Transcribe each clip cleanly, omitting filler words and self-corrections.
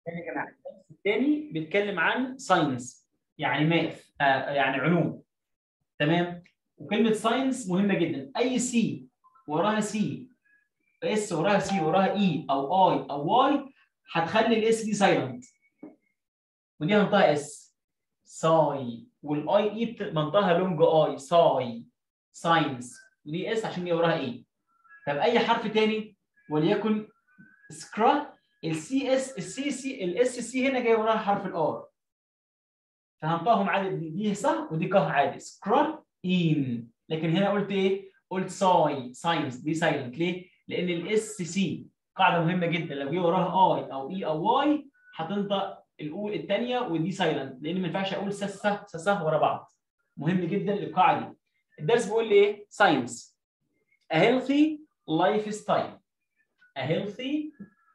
تاني جماعه. الدرس الثاني بيتكلم عن ساينس، يعني ماث، يعني علوم. تمام. وكلمه ساينس مهمه جدا. اي سي وراها سي، اس وراها سي وراها اي او اي او واي، هتخلي الاس دي سايلنت، ودي هنطقها اس ساي، والاي اي منطقها لونج اي ساي ساينس، ودي اس عشان هي وراها اي. طب اي حرف تاني وليكن سكرا، السي اس السي سي الاس سي هنا جاي وراها حرف الار، فهنطقهم عادي، دي صح ودي كه عادي سكرا ان. لكن هنا قلت ايه؟ قلت ساي ساينس، دي سايلنت. ليه؟ لان الاس سي قاعده مهمه جدا، لو جه وراها اي او اي او واي هتنطق الاو الثانيه ودي سايلنت، لان ما ينفعش اقول سسه سسه ورا بعض. مهم جدا القاعده دي. الدرس بيقول لي ايه؟ ساينس a healthy lifestyle. a healthy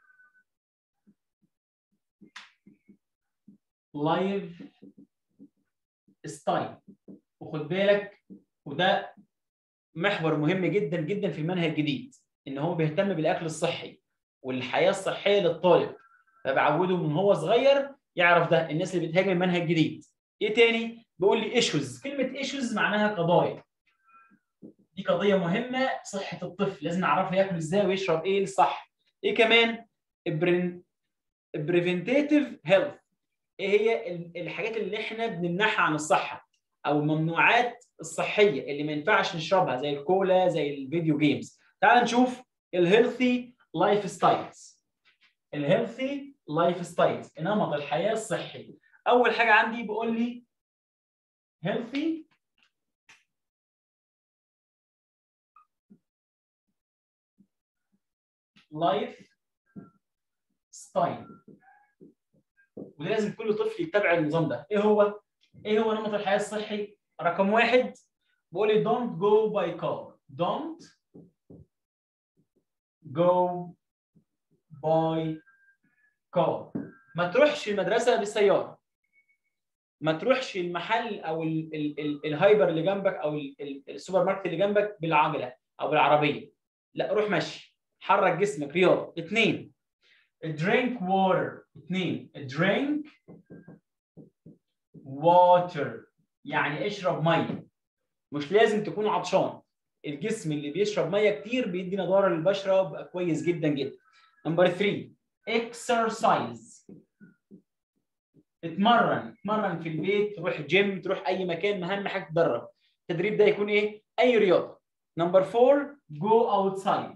لايف ستايل. وخد بالك، وده محور مهم جدا جدا في المنهج الجديد، ان هو بيهتم بالاكل الصحي والحياه الصحيه للطالب، فبعوده من هو صغير يعرف ده. الناس اللي بتهاجم المنهج الجديد. ايه تاني؟ بيقول لي ايشوز. كلمه ايشوز معناها قضايا. دي قضيه مهمه، صحه الطفل لازم نعرفه ياكل ازاي ويشرب ايه الصح. ايه كمان؟ بريفنتيف هيلث. ايه هي الحاجات اللي احنا بنمنعها عن الصحه، او الممنوعات الصحيه اللي ما ينفعش نشربها، زي الكولا، زي الفيديو جيمز. تعال نشوف الهيلثي لايف ستايلز. الهيلثي لايف ستايلز، نمط الحياه الصحي. اول حاجه عندي بيقول لي هيلثي لايف ستايل، وده لازم كل طفل يتبع النظام ده. ايه هو؟ ايه هو نمط الحياه الصحي؟ رقم واحد بيقول لي don't go by car. don't go by car. ما تروحش المدرسه بالسياره، ما تروحش المحل او الهايبر اللي جنبك او السوبر ماركت اللي جنبك بالعجله او بالعربيه. لا، روح مشي، حرك جسمك، رياضه. اثنين drink water. اثنين drink water، يعني اشرب ميه. مش لازم تكون عطشان، الجسم اللي بيشرب ميه كتير بيدي نضاره للبشره وبقى كويس جدا جدا. نمبر 3 exercise. اتمرن في البيت، تروح جيم، تروح اي مكان، اهم حاجه تدرب. التدريب ده يكون ايه؟ اي رياضه. نمبر 4 جو اوتسايد.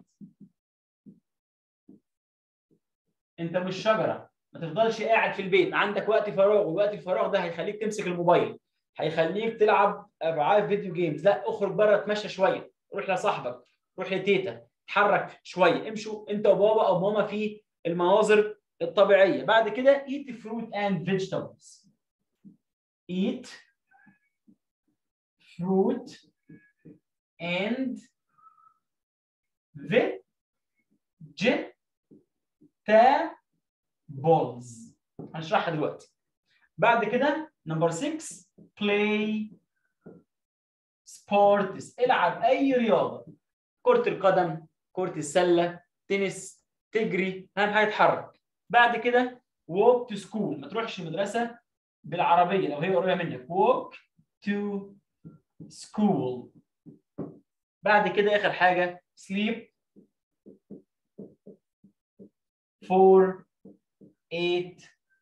انت مش شجره، ما تفضلش قاعد في البيت، عندك وقت فراغ، ووقت الفراغ ده هيخليك تمسك الموبايل، هيخليك تلعب العاب فيديو جيمز. لا، اخرج بره، اتمشى شويه، روح لصاحبك، روح لتيتا، اتحرك شويه، امشوا انت وبابا او ماما في المناظر الطبيعيه. بعد كده eat fruit and vegetables. eat fruit and vegetables. هنشرحها دلوقتي. بعد كده نمبر 6 play sports. العب اي رياضه، كرة القدم، كرة السلة، تنس، تجري، اهم حاجه تتحرك. بعد كده walk to school. ما تروحش المدرسه بالعربيه لو هي قريبه منك. walk to school. بعد كده اخر حاجه sleep for 8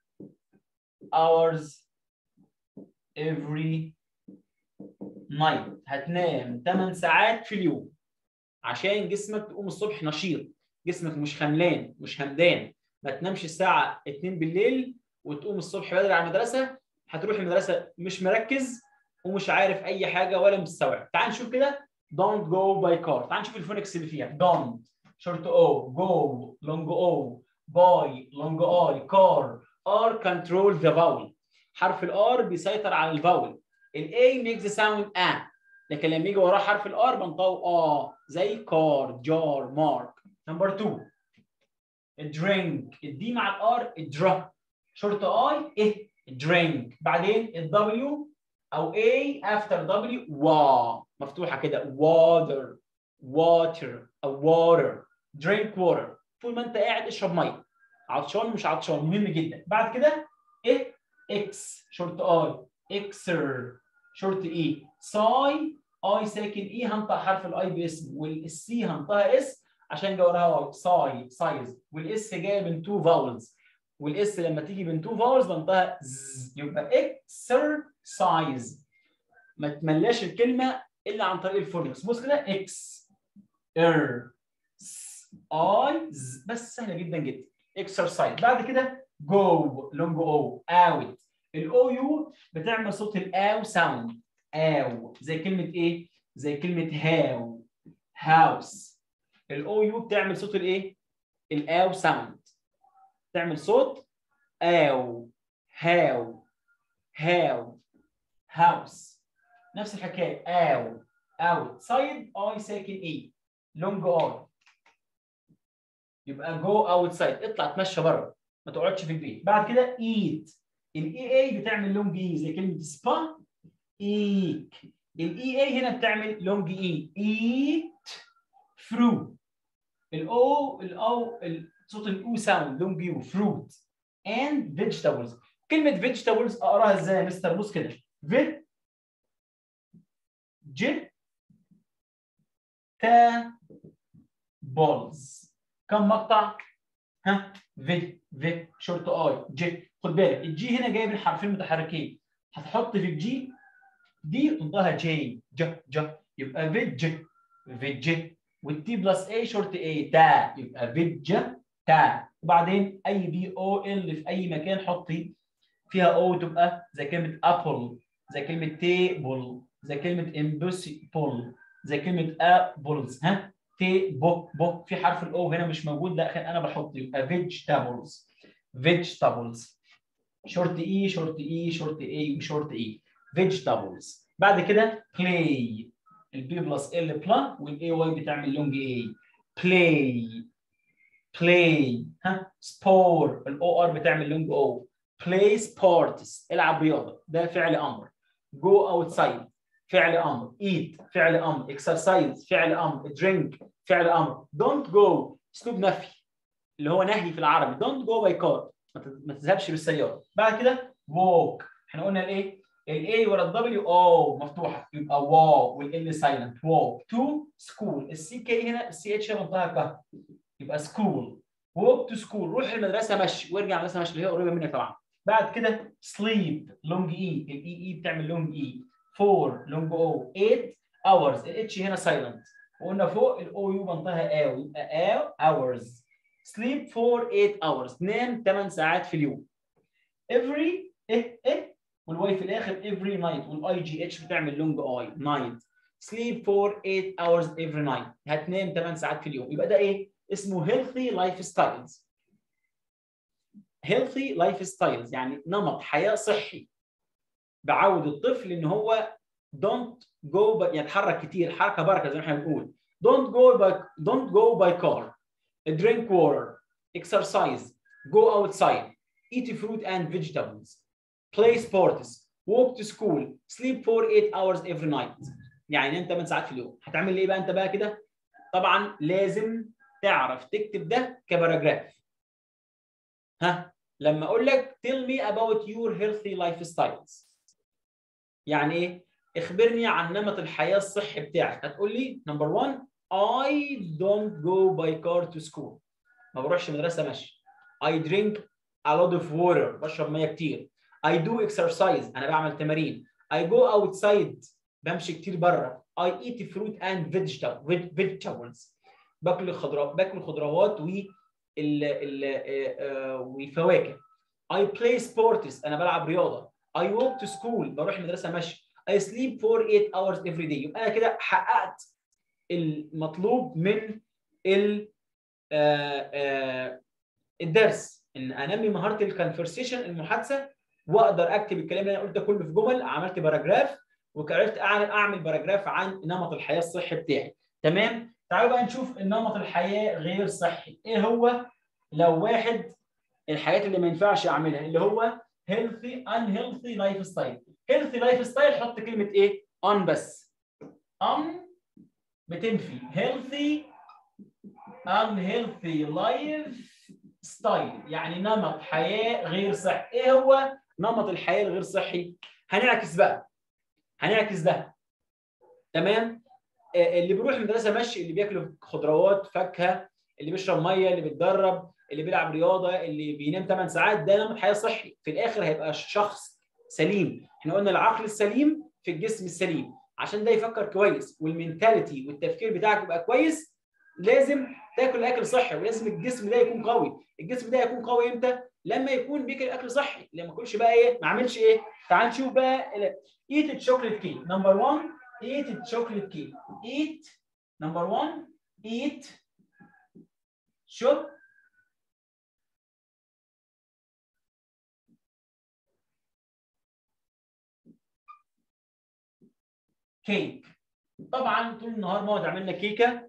hours every night. هتنام 8 ساعات في اليوم عشان جسمك تقوم الصبح نشيط، جسمك مش خملان مش همدان. ما تنامش الساعه 2 بالليل وتقوم الصبح بدري على المدرسه، هتروح المدرسه مش مركز ومش عارف اي حاجه ولا مستوعب. تعال نشوف كده don't go by car. تعال نشوف الفونكس اللي فيها. don't short o، go long o، by long i، car r control the vowel. حرف الار بيسيطر على الفاول. الاي makes the sound a، لكن لما يجي وراه حرف الار بنطقه زي كار، جار، مارك. نمبر 2 درينك. الدي مع الار درا، شورت اي ايه درينك. بعدين الدبليو او اي افتر دبليو وا، مفتوحه كده واتر، واتر او واتر. درينك واتر. طول ما انت قاعد اشرب ميه. عطشان مش عطشان، مهم جدا. بعد كده ايه؟ اكس شورت اي، اكسر شورت اي، ساي اي ساكن اي هنطق حرف الاي باسم، والسي هنطقها اس عشان جا وراها واي، ساي سايز، والاس جايه من تو فاولز، والاس لما تيجي من تو فاولز بنطقها ز، يبقى اكسرسايز. ما تملاش الكلمه الا عن طريق الفونكس. بص كده اكس ار اي ز، بس سهله جدا جدا. اكسرسايز. بعد كده جو لونج او، اوت. الاو يو بتعمل صوت الاو ساوند، او زي كلمه ايه؟ زي كلمه هاو، هاوس. الاو يو بتعمل صوت الايه؟ الاو ساوند، تعمل صوت او، هاو، هاو، هاوس. نفس الحكايه او، اوت سايد اي ساكن اي، لونج اي، يبقى جو اوت سايد، اطلع اتمشى بره ما تقعدش في البيت. بعد كده ايت، الاي اي بتعمل لونج اي زي كلمه سبا، ايك. الاي اي هنا بتعمل لونج اي، ايت فرو. الاو صوت الاو ساوند لونج يو، فروت اند فيجيتابلز. كلمه فيجيتابلز اقراها ازاي يا مستر؟ بص كده، في ج تا بولز. كم مقطع؟ ها، في شورت اي جي. خد بالك الجي هنا جاي من حرفين متحركين، هتحط في الجي دي تنطقها جي، ج، يبقى فيج، فيج. والتي بلس اي شورت اي، تا، يبقى فيج تا. وبعدين اي بي او ال في اي مكان حطي فيها او تبقى زي كلمه ابل، زي كلمه تيبل، زي كلمه امبوسيبل، زي كلمه ابلز. ها، تي بوك، بوك في حرف الاو هنا مش موجود، لا انا بحط، يبقى فيجيتابلز، فيجيتابلز. شورت اي شورت اي شورت اي وشورت اي، فيجيتابلز. بعد كده بلاي، البي بلس ال بلا، والاي واي بتعمل لونج اي، بلاي، بلاي. ها، سبور، الاو ار بتعمل لونج او، بلاي سبورتس، العب رياضه، ده فعل امر. جو اوتسايد فعل امر، ايت فعل امر، اكسرسايز فعل امر، درينك فعل امر، دونت جو اسلوب نفي اللي هو نهي في العربي، دونت جو باي كار، ما تذهبش بالسياره. بعد كده ووك، احنا قلنا الايه؟ الاي ورا الدبليو او مفتوحه يبقى واو، والال سايلنت، ووك تو سكول. السي كي هنا السي اتش منطقه كه، يبقى سكول، ووك تو سكول، روح المدرسه مشي، وارجع المدرسه مشي، اللي هي قريبه منك طبعا. بعد كده سليب لونج اي، الاي اي بتعمل لونج اي، 4 لونج او، 8 اورز، الاتش هنا سايلنت، وقلنا فوق الاو يو منطقها او، يبقى او اورز. sleep for 8 hours، نام 8 ساعات في اليوم. every والواي في الاخر every night، والاي جي اتش بتعمل لونج اي، night. sleep for 8 hours every night، هتنام 8 ساعات في اليوم. يبقى ده ايه؟ اسمه healthy lifestyles. healthy lifestyles يعني نمط حياه صحي، بعود الطفل ان هو don't go يتحرك كتير، حركه بركه زي ما احنا بنقول. don't go by car، drink water، exercise، go outside، eat fruit and vegetables، play sports، walk to school، sleep for 8 hours every night. يعني انت 8 ساعات في اليوم. هتعمل ايه بقى انت بقى كده؟ طبعا لازم تعرف تكتب ده كباراجراف. ها، لما اقول لك tell me about your healthy lifestyles، يعني ايه؟ اخبرني عن نمط الحياه الصحي بتاعك. هتقول لي نمبر 1 I don't go by car to school، ما بروحش مدرسه ماشي. I drink a lot of water، بشرب ميه كتير. I do exercise، انا بعمل تمارين. I go outside، بمشي كتير بره. I eat fruit and vegetables، باكل خضروات والفواكه. I play sports، انا بلعب رياضه. I walk to school، بروح المدرسه مشي. I sleep for 8 hours every day. يبقى انا كده حققت المطلوب من الدرس، ان انمي مهاره الكونفرسيشن، المحادثه، واقدر اكتب الكلام اللي انا قلته كله في جمل. عملت باراجراف، وعرفت اعمل باراجراف عن نمط الحياه الصحي بتاعي. تمام. تعالوا بقى نشوف النمط الحياه غير صحي ايه هو. لو واحد الحاجات اللي ما ينفعش اعملها اللي هو healthy unhealthy لايف ستايل. healthy لايف ستايل حط كلمه ايه؟ on بس. on بتنفي healthy unhealthy life ستايل يعني نمط حياه غير صحي. ايه هو نمط الحياه الغير صحي؟ هنعكس بقى، هنعكس ده. تمام؟ اللي بيروح المدرسه مشي، اللي بياكل خضروات فاكهه، اللي بيشرب ميه، اللي بيتدرب، اللي بيلعب رياضه، اللي بينام 8 ساعات، ده نمط حياه صحي. في الاخر هيبقى شخص سليم. احنا قلنا العقل السليم في الجسم السليم. عشان ده يفكر كويس والمنتاليتي والتفكير بتاعك يبقى كويس، لازم تاكل اكل صحي، ولازم الجسم ده يكون قوي. الجسم ده يكون قوي امتى؟ لما يكون بياكل اكل صحي. لما ياكلش بقى ايه؟ ما عملش ايه؟ تعال نشوف بقى. ايت تشوكليت كيك نمبر 1. eat chocolate cake. Eat number 1. Eat chocolate cake. طبعا طول النهار ماما تعمل لنا كيكه،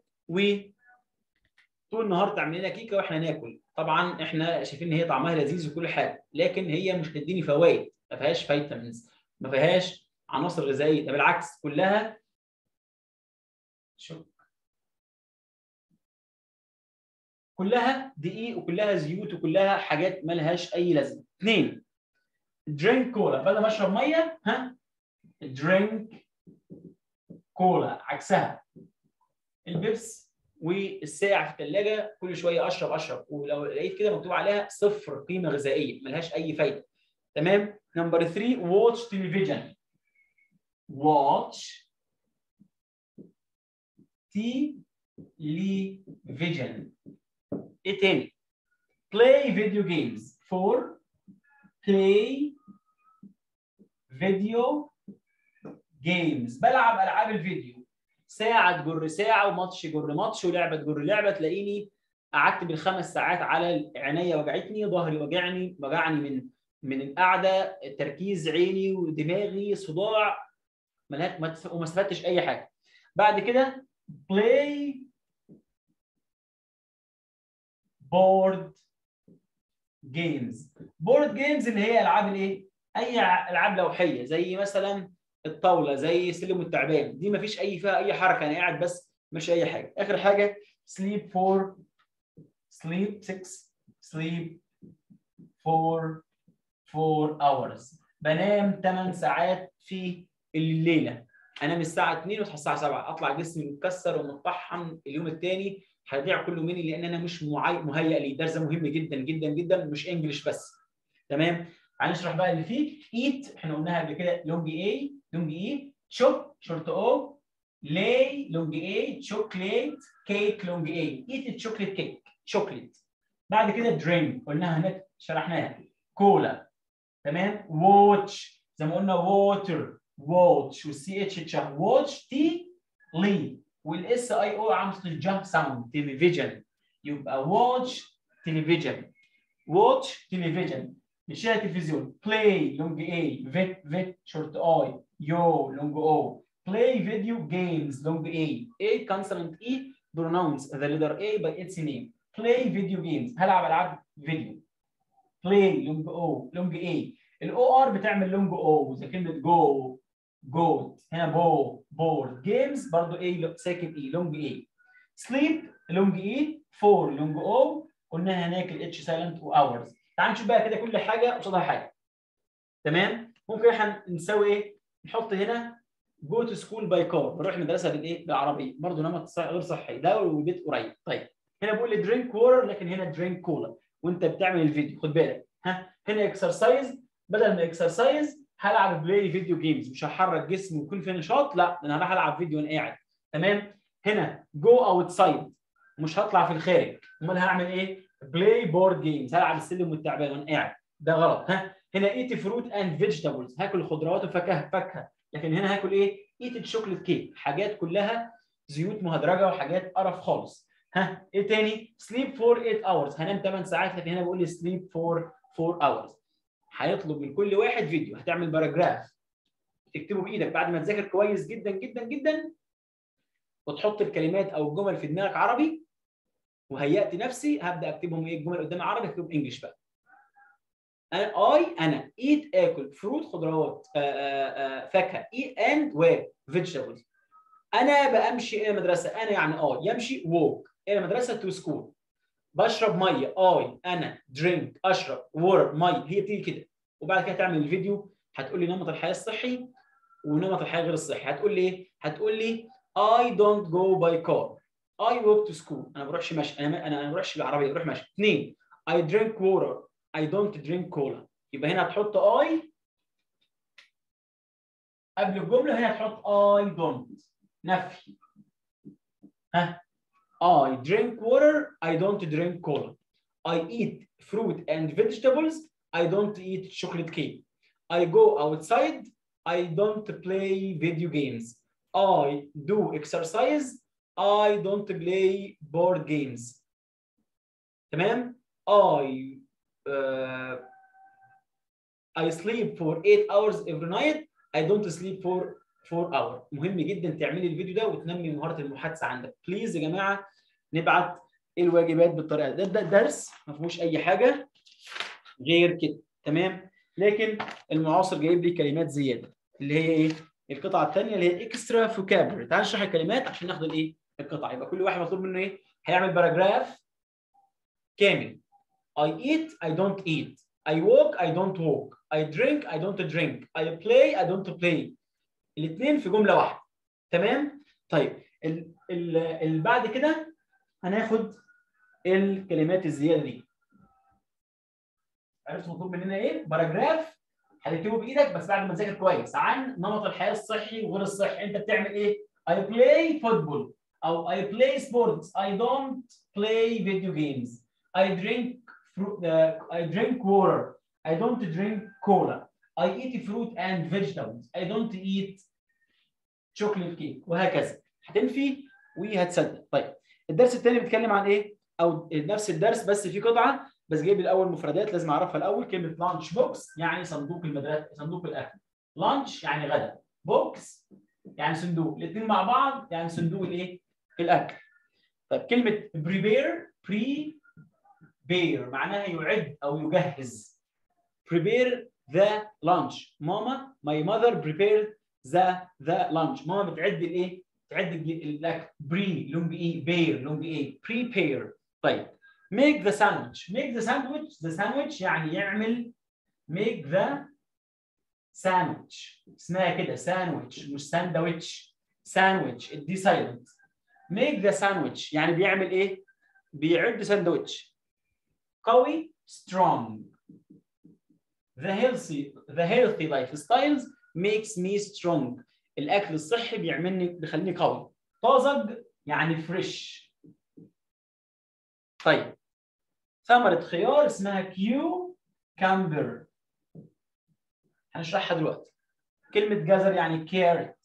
طول النهار تعمل لنا كيكه واحنا ناكل. طبعا احنا شايفين ان هي طعمها لذيذ وكل حاجه، لكن هي مش هتديني فوائد، ما فيهاش فيتامينز، ما فيهاش عناصر غذائيه، ده بالعكس كلها كلها دقيق وكلها زيوت وكلها حاجات ما لهاش اي لازمه. 2. درينك كولا. بدل ما اشرب ميه، درينك كولا. عكسها البيبس والساعه في الثلاجه، كل شويه اشرب، ولو لقيت كده مكتوب عليها صفر قيمه غذائيه، ملهاش اي فايده. تمام. نمبر 3. واتش تلفزيون. واتش تلفزيون. ايه تاني؟ بلاي فيديو جيمز. 4. بلاي فيديو جيمز. بلعب العاب الفيديو. ساعه تجر ساعه، وماتش يجر ماتش، ولعبه تجر لعبه، تلاقيني قعدت بالخمس ساعات على عينيا وجعتني، ظهري وجعني من القعده، تركيز عيني ودماغي، صداع، وما استفدتش اي حاجه. بعد كده بلاي بورد جيمز. بورد جيمز اللي هي العاب الايه؟ اي العاب لوحيه، زي مثلا الطاوله، زي سلم والتعبان. دي ما فيش فيها اي حركه، انا قاعد بس مش اي حاجه. اخر حاجه sleep 6. sleep for 4 hours. بنام 8 ساعات في الليله. انام الساعه 2 واصحى الساعه 7، اطلع جسمي متكسر ومتطحن. اليوم الثاني هيضيع كله مني، لان انا مش مهيئ ليه. درس مهم جدا جدا جدا، مش انجلش بس. تمام. هنشرح بقى اللي فيه. ايت احنا قلناها قبل كده، لونج اي. شوب شورت او. لاي لونج اي. شوكليت كيك لونج اي. ايت الشوكليت كيك، شوكليت. بعد كده درينك قلناها هناك، شرحناها. كولا. تمام. واتش زي ما قلنا ووتر، واتش، والسي اتش تشاه. واتش تي لي، والاس اي او عملت الجامب ساوند. تلفزيون. يبقى واتش تلفزيون. واتش تلفزيون، نشاهد تلفزيون. بلاي لونج اي. فيت شورت اي. يو لونج او. بلاي فيديو جيمز لونج اي. اي كونسونانت اي pronounce the letter A by its name. play video games. هلعب العاب فيديو. play لونج او لونج اي. الاو ار بتعمل لونج او زي كلمه جو، جوت. هنا بورد. جيمز برضو اي ساكن اي لونج اي. سليب لونج اي. 4 لونج او. قلنا هناك الاتش سايلنت واورز. تعال نشوف بقى كده كل حاجه قصادها حاجه. تمام. ممكن احنا نسوي ايه؟ نحط هنا جو تو سكول باي كار. بروح المدرسه بالايه؟ بالعربيه. برضه نمط غير صحي ده، والبيت قريب. طيب هنا بقول لي درينك وورر، لكن هنا درينك كولا. وانت بتعمل الفيديو خد بالك. هنا اكسرسايز. بدل ما اكسرسايز هلعب بلاي فيديو جيمز. مش هحرك جسمي ويكون في نشاط، لا انا هروح العب فيديو وانا قاعد. تمام. هنا جو اوت سايد، مش هطلع في الخارج. امال هعمل ايه؟ بلاي بورد جيمز. هلعب السلم والتعبان وانا قاعد. ده غلط. هنا ايت فروت اند فيجيتابلز. هاكل خضروات وفاكهه. لكن هنا هاكل ايه؟ ايت شوكليت كيك. حاجات كلها زيوت مهدرجه وحاجات قرف خالص. ايه تاني؟ سليب فور 8 اورز. هنام 8 ساعات، لكن هنا بقول لي سليب فور 4 اورز. هيطلب من كل واحد فيديو. هتعمل باراجراف تكتبه بايدك بعد ما تذاكر كويس جدا جدا جدا، وتحط الكلمات او الجمل في دماغك عربي، وهيأت نفسي هبدا اكتبهم ايه؟ الجمل قدامي عربي، اكتبهم انجلش بقى. انا ايت اكل فروت خضروات فاكهه. اي اند وفيجيتابلز. انا بمشي الى المدرسه. انا يعني يمشي ووك الى المدرسه تو سكول. بشرب ميه انا درينك اشرب وور ميه، هي بتيجي كده. وبعد كده تعمل الفيديو هتقول لي نمط الحياه الصحي ونمط الحياه غير الصحي. هتقول لي ايه؟ هتقول لي I don't go by car I walk to school. انا ما بروحش مشي، انا ما بروحش بالعربيه، بروح مشي. 2 I drink water I don't drink cola. يبقى هنا هتحط I قبل الجمله، هنا هتحط I don't نفي. ها I drink water I don't drink cola. I eat fruit and vegetables I don't eat chocolate cake. I go outside I don't play video games. I do exercise I don't play board games. تمام؟ I sleep for 8 hours every night I don't sleep for 4 hours. مهم جدا تعملي الفيديو ده وتنمي مهارة المحادثة عندك. بليز يا جماعة نبعت الواجبات بالطريقة دي. ده درس ما فيهوش أي حاجة غير كده، تمام؟ لكن المعاصر جايب لي كلمات زيادة اللي هي إيه؟ القطعة الثانية اللي هي اكسترا فوكابلري. تعال نشرح الكلمات عشان ناخد الإيه؟ القطعة. يبقى كل واحد مطلوب منه إيه؟ هيعمل باراجراف كامل. I eat I don't eat. I walk I don't walk. I drink I don't drink. I play I don't play. الاثنين في جمله واحده، تمام؟ طيب اللي بعد كده هناخد الكلمات الزياده دي. عرفت مطلوب مننا ايه؟ باراجراف هتكتبه بايدك بس بعد ما تذاكر كويس عن نمط الحياه الصحي وغير الصحي. انت بتعمل ايه؟ I play football او I play sports. I don't play video games. I drink water. I don't drink cola. I eat fruit and vegetables. I don't eat chocolate cake. وهكذا. هتنفي وهتصدق. طيب الدرس الثاني بيتكلم عن ايه؟ او نفس الدرس بس في قطعه، بس جايب الاول مفردات لازم اعرفها الاول. كلمه لانش بوكس يعني صندوق المدرسه، صندوق الاكل. لانش يعني غدا، بوكس يعني صندوق، الاثنين مع بعض يعني صندوق الايه؟ الاكل. طيب كلمه prepare معناها يعد او يجهز. prepare the lunch. ماما my mother prepared the lunch. ماما بتعد الايه؟ بتعد الاكل. بري لونج اي، بير لونج اي، prepare. طيب make the sandwich. make the sandwich. the sandwich يعني يعمل. make the sandwich اسمها كده sandwich مش ساندويتش. sandwich دي silent. make the sandwich يعني بيعمل ايه؟ بيعد ساندويتش. قوي strong. The healthy lifestyles makes me strong. الأكل الصحي بيخليني قوي. طازج يعني فريش. طيب ثمرة خيار اسمها كيوكامبر. هنشرحها دلوقتي. كلمة جزر يعني كارت.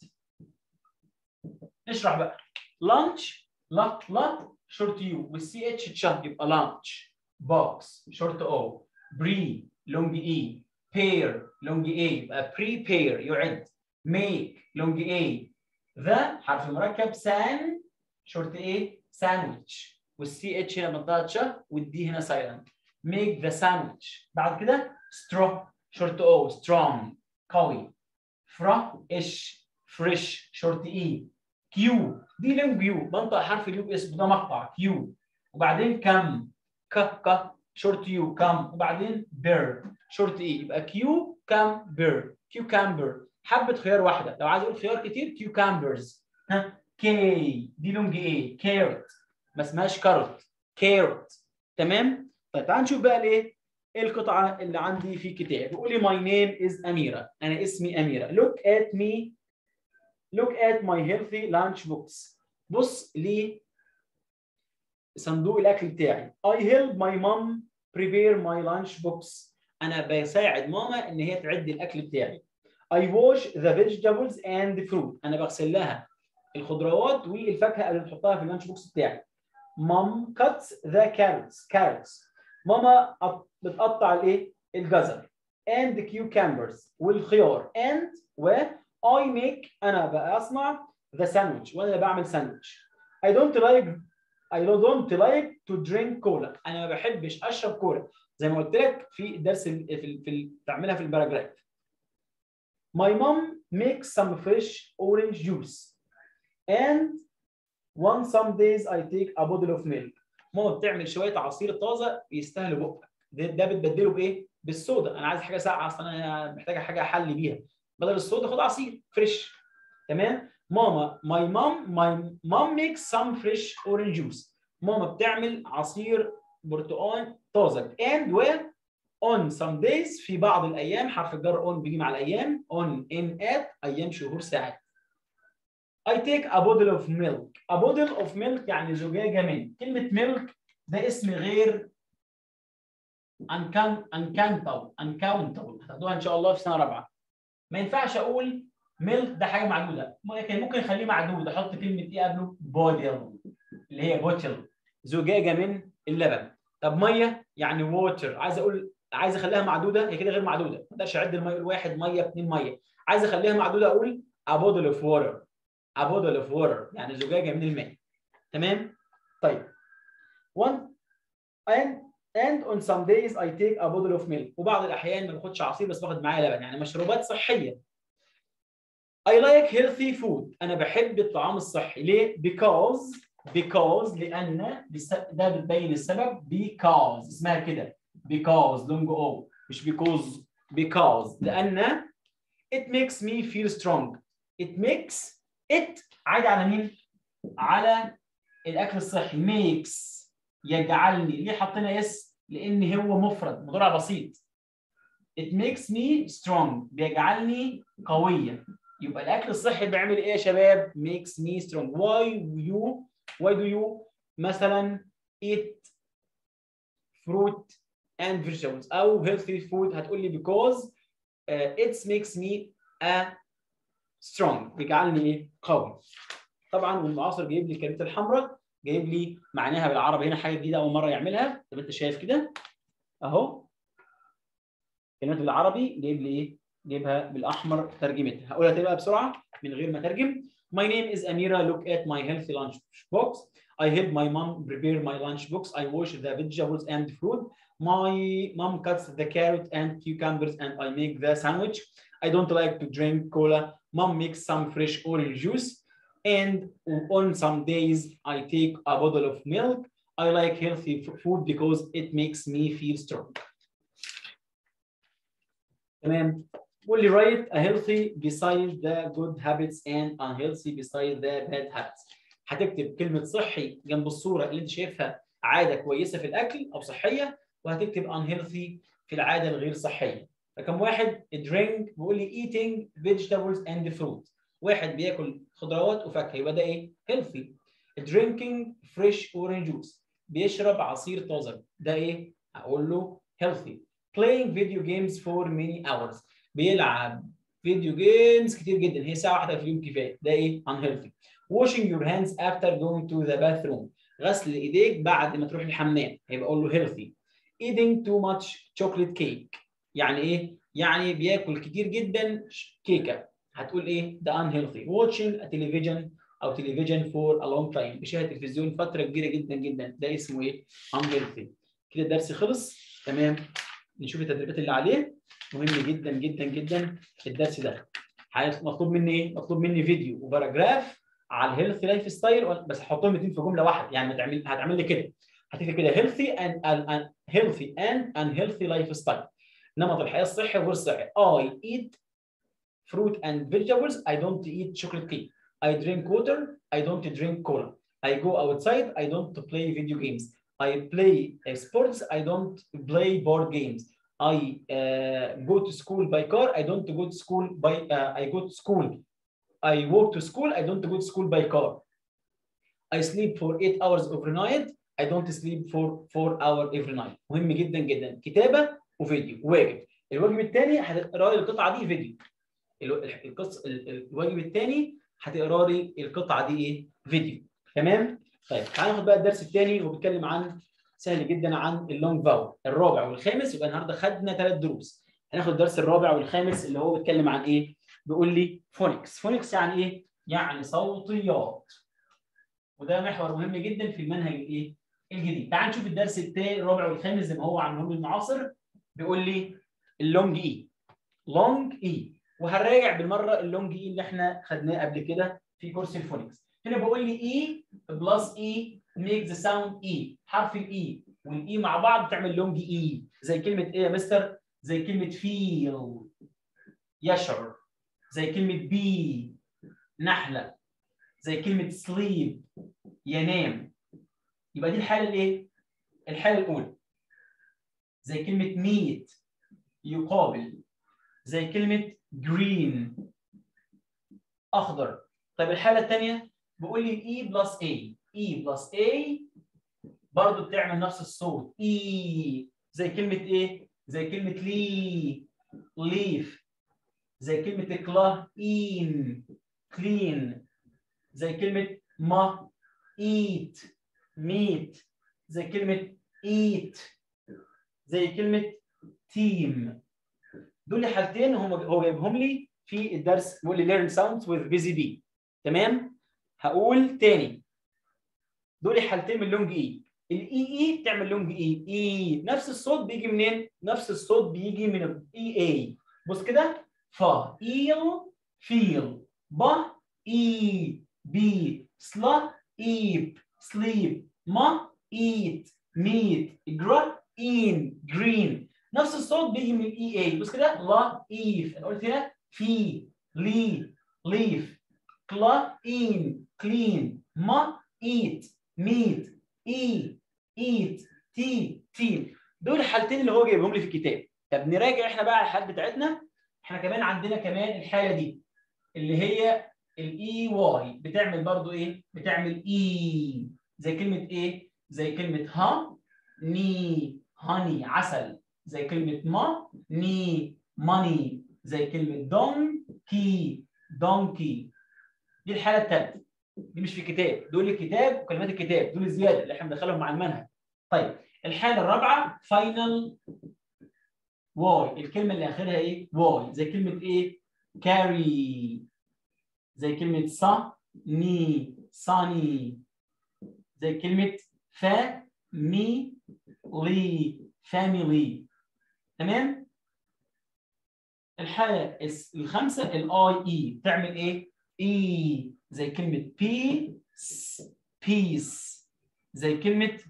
نشرح بقى. لانش لا شورت يو والسي اتش تشهد يبقى لانش. بوكس شورت او. بري لونج اي. بير لونج اي يبقى بريبير يعد. ميك لونج اي. ذا حرف مركب. سان شورت اي ساندويتش والسي اتش هنا منطقه شه والدي هنا سايلنت. ميك ذا ساندويتش. بعد كده سترو شورت او سترونج قوي. فريش فريش شورت اي. كيو دي لونج يو بنطق حرف اليو باسم ده مقطع كيو. وبعدين كم ك شورت يو كم. وبعدين بير شورت اي يبقى كيو كام بير. كيوكامبر حبه خيار واحده. لو عايز اقول خيار كتير كيوكامبرز. ها كي دي لونج اي. كاروت ما اسمهاش كاروت كاروت. تمام. طيب تعال نشوف بقى الايه القطعه اللي عندي في كتاب. بيقول لي my name is أميرة. انا اسمي أميرة. look at me look at my healthy lunch box. بص لي صندوق الاكل بتاعي. I help my mom prepare my lunch box. انا بساعد ماما ان هي تعد الاكل بتاعي. I wash the vegetables and the fruit. انا بغسل لها الخضروات والفاكهه اللي بتحطها في اللانش بوكس بتاعي. Mom cuts the carrots. ماما بتقطع الايه؟ الجزر. And the cucumbers والخيار. And I make انا بصنع the sandwich وانا بعمل ساندويتش. I don't like to drink cola. انا ما بحبش اشرب كولا زي ما قلت لك في الدرس تعملها في الباراجراف. My mom makes some fresh orange juice and some days I take a bottle of milk. ماما بتعمل شويه عصير طازه يستاهلوا بقك. ده بتبدله بايه؟ بالصودا. انا عايز حاجه ساقعه اصلا، انا محتاجه حاجه احلي بيها، بدل الصودا خد عصير فريش. تمام. ماما my mom makes some fresh orange juice. ماما بتعمل عصير برتقال طازج. and و on some days في بعض الايام، حرف الجر on بيجي مع الايام، on in at ايام شهور ساعات. I take a bottle of milk. A bottle of milk يعني زجاجة من. كلمة milk ده اسم غير uncountable هتاخدوها إن شاء الله في سنة رابعة. ما ينفعش أقول milk ده حاجة معدودة، لكن ممكن أخليه معدود، أحط كلمة إيه قبله؟ bottle اللي هي bottle، زجاجة من اللبن. طب مية يعني water، عايز أخليها معدودة، هي كده غير معدودة، ما أقدرش أعد المية الواحد مية 2 مية. عايز أخليها معدودة أقول a bottle of water. A bottle of water يعني زجاجة من الماء. تمام؟ طيب. And on some days I take a bottle of milk. وبعض الأحيان ما باخدش عصير بس باخد معايا لبن، يعني مشروبات صحية. I like healthy food. أنا بحب الطعام الصحي. ليه؟ because لأن ده بتبين السبب. because اسمها كده. because long O مش because لأن it makes me feel strong. it عايد على مين؟ على الاكل الصحي. makes يجعلني. ليه حطينا اس؟ لان هو مفرد مضارع بسيط. it makes me strong بيجعلني قويه. يبقى الاكل الصحي بيعمل ايه يا شباب؟ makes me strong. why do you مثلا eat fruit and vegetables او healthy food؟ هتقول لي because it makes me strong بيجعلني ايه؟ قوي. طبعا والمعاصر جايب لي الكلمات الحمراء، جايب لي معناها بالعربي هنا حاجه جديده اول مره يعملها. زي ما انت شايف كده اهو، كلمات بالعربي جايب لي ايه؟ جايبها بالاحمر ترجمتها. هقولها تاني بقى بسرعه من غير ما اترجم. My name is Amira. Look at my healthy lunch box. I help my mom prepare my lunch box. I wash the vegetables and fruit. My mom cuts the carrot and cucumbers and I make the sandwich. I don't like to drink cola. Mom makes some fresh orange juice. And on some days I take a bottle of milk. I like healthy food because it makes me feel strong. تمام. قول لي write a healthy beside the good habits and unhealthy beside the bad habits. هتكتب كلمة صحي جنب الصورة اللي انت شايفها عادة كويسة في الأكل أو صحية، وهتكتب unhealthy في العادة الغير صحية. رقم واحد drink، بيقول لي eating vegetables and fruit. واحد بياكل خضروات وفاكهة يبقى ده إيه؟ healthy. drinking fresh orange juice، بيشرب عصير طازج، ده إيه؟ هقول له healthy. playing video games for many hours، بيلعب فيديو جيمز كتير جدا، هي ساعة واحدة في اليوم كفاية، ده إيه؟ unhealthy. washing your hands after going to the bathroom، غسل إيديك بعد ما تروح الحمام، هيبقى أقول له healthy. eating too much chocolate cake، يعني إيه؟ يعني بياكل كتير جدا كيكة، هتقول إيه؟ ده unhealthy. watching a television أو television for a long time، بيشاهد تلفزيون فترة كبيرة جدا جدا، ده اسمه إيه؟ unhealthy. كده الدرس خلص. تمام. نشوف التدريبات اللي عليه، مهم جدا جدا جدا الدرس ده. مطلوب مني ايه؟ مطلوب مني فيديو وباراجراف على الهيلثي لايف ستايل، بس هحطهم الاثنين في جمله واحده، يعني هتعمل لي كده، هتكتب كده healthy and unhealthy لايف ستايل. نمط الحياه الصحي وغير الصحي. I eat fruit and vegetables. I don't eat chocolate cake. I drink water. I don't drink cola. I go outside. I don't play video games. I play sports. I don't play board games. I go to school by car. I don't go to school by. I go to school. I walk to school. I don't go to school by car. I sleep for 8 hours overnight. I don't sleep for 4 hours every night. مهم جدا جدا. كتابة وفيديو. واجب. الواجب الثاني هتقرا لي القطعة دي فيديو. الواجب الثاني هتقرا لي القطعة دي ايه؟ فيديو. تمام؟ طيب تعالى ناخد بقى الدرس الثاني وبيتكلم عن سهل جدا عن اللونج فاول، الرابع والخامس. يبقى النهارده خدنا 3 دروس. هناخد الدرس الرابع والخامس اللي هو بيتكلم عن ايه؟ بيقول لي فونكس. فونكس يعني ايه؟ يعني صوتيات. وده محور مهم جدا في المنهج الايه؟ الجديد. تعال نشوف الدرس الثاني الرابع والخامس زي ما هو عنهم المعاصر. بيقول لي اللونج اي. لونج اي. وهنراجع بالمره اللونج اي اللي احنا خدناه قبل كده في كورس الفونكس. هنا بقول لي اي بلس اي make the sound E. حرف الإي والإي مع بعض بتعمل لونج إي. زي كلمة إيه يا مستر؟ زي كلمة feel يشعر. زي كلمة bee نحلة. زي كلمة sleep ينام. يبقى دي الحالة الإيه؟ الحالة الأولى. زي كلمة meet يقابل. زي كلمة green أخضر. طيب الحالة الثانية بقول لي E بلس A. E بلس A برضه بتعمل نفس الصوت E. زي كلمة إيه؟ زي كلمة leaf. زي كلمة clean clean. زي كلمة ما eat meat. زي كلمة eat. زي كلمة team. دول حالتين هو جايبهم لي في الدرس. بيقول لي learn sounds with busy bee. تمام؟ هقول تاني. دول حالتين من لونج اي. الاي بتعمل لونج اي. نفس الصوت بيجي منين؟ نفس الصوت بيجي من الاي اي. بص كده. فا ايل فيل با اي بي سلا ايب سليب ما ايت ميت جرا ان جرين. نفس الصوت بيجي من الاي اي. بص كده. لا ايف. انا قلت هنا في لي ليف كلا ان كلين ما ايت ميت ايت تي. دول الحالتين اللي هو جايبهم لي في الكتاب. طب نراجع احنا بقى على الحالات بتاعتنا. احنا كمان عندنا كمان الحاله دي اللي هي الاي واي بتعمل برضو ايه؟ بتعمل اي. زي كلمه ايه؟ زي كلمه ها ني هاني عسل. زي كلمه ما ني ماني. زي كلمه دونكي دونكي. دي الحاله الثالثه. دي مش في الكتاب. دول الكتاب وكلمات الكتاب. دول الزياده اللي احنا بندخلهم مع المنهج. طيب الحاله الرابعه فاينل واي. الكلمه اللي اخرها ايه؟ واي. زي كلمه ايه؟ كاري. زي كلمه صا ني صاني. زي كلمه فا مي لي فاميلي. تمام؟ الحاله الخامسه الاي اي بتعمل ايه؟ اي. زي كلمه بيس. زي كلمه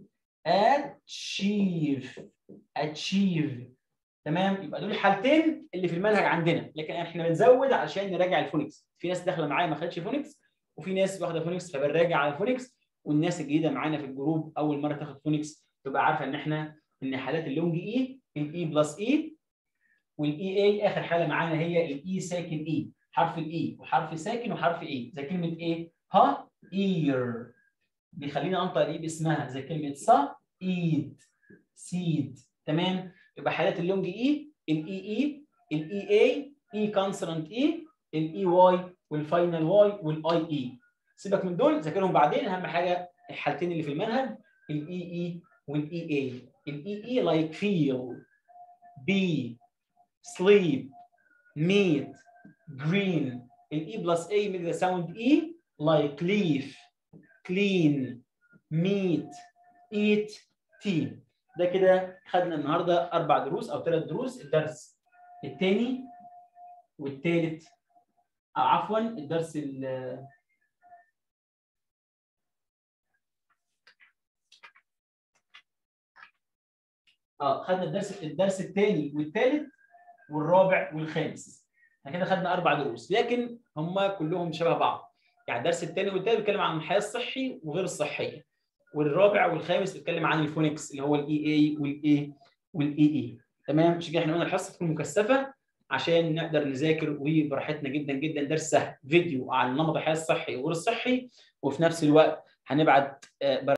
achieve. تمام؟ يبقى دول الحالتين اللي في المنهج عندنا. لكن احنا بنزود علشان نراجع الفونكس. في ناس داخله معايا ما خدتش فونكس، وفي ناس واخده فونكس فبنراجع على الفونكس. والناس الجديده معانا في الجروب اول مره تاخد فونكس تبقى عارفه ان حالات اللونج اي الاي بلس اي والاي اي. اخر حاله معانا هي الاي ساكن اي. حرف الاي وحرف ساكن وحرف اي. زي كلمه ايه؟ ها اير بيخلينا انطق الاي باسمها. زي كلمه صا ايد سيد. تمام؟ يبقى حالات اللونج اي الاي الاي اي كونسونانت اي الاي واي والفاينل واي والاي اي. سيبك من دول ذاكرهم بعدين. اهم حاجه الحالتين اللي في المنهج الاي والاي اي. الاي لايك فيل بي sleep meat green. الاي بلس اي make the sound اي like leaf clean meat eat tea. ده كده خدنا النهارده 4 دروس او 3 دروس. الدرس الثاني والثالث عفوا الدرس خدنا الدرس الثاني والثالث والرابع والخامس. احنا كده خدنا 4 دروس لكن هم كلهم شبه بعض. يعني الدرس الثاني والثالث بيتكلم عن الحياه الصحي وغير الصحيه، والرابع والخامس بيتكلم عن الفونكس اللي هو الاي اي والاي اي. تمام؟ مش كده احنا قلنا الحصه تكون مكثفه عشان نقدر نذاكر وبراحتنا جدا جدا. درس سهل فيديو عن نمط الحياه الصحي وغير الصحي، وفي نفس الوقت هنبعت